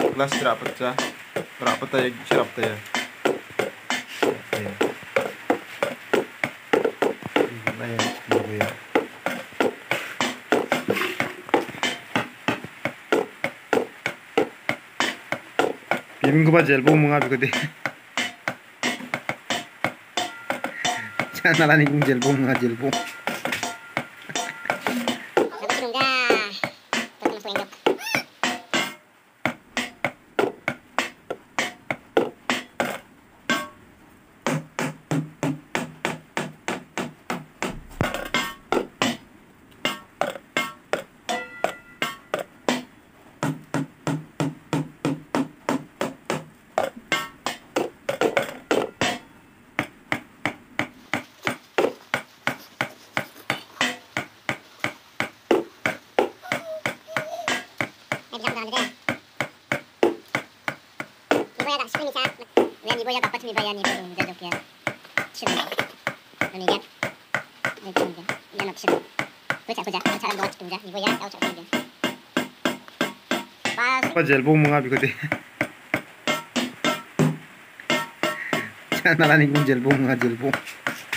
gelas tidak pecah, rapat aja sirap ya. Gimana ya, gitu ya. Bimbing ko ba jelbo mga bigode. Jangan nalani kong jelbo mga jelbo. 이거야 스프링이자 왜 이거야 아파트 미바야 니 보고 자족이야 싫은 거 너네가 내 친구들 이제 너 싫어 보자 사람 너가 찍자 이거야 아우 잡는 게 Apa jelbo mga bigode. Jangan nalani kong jelbo mga jelbo.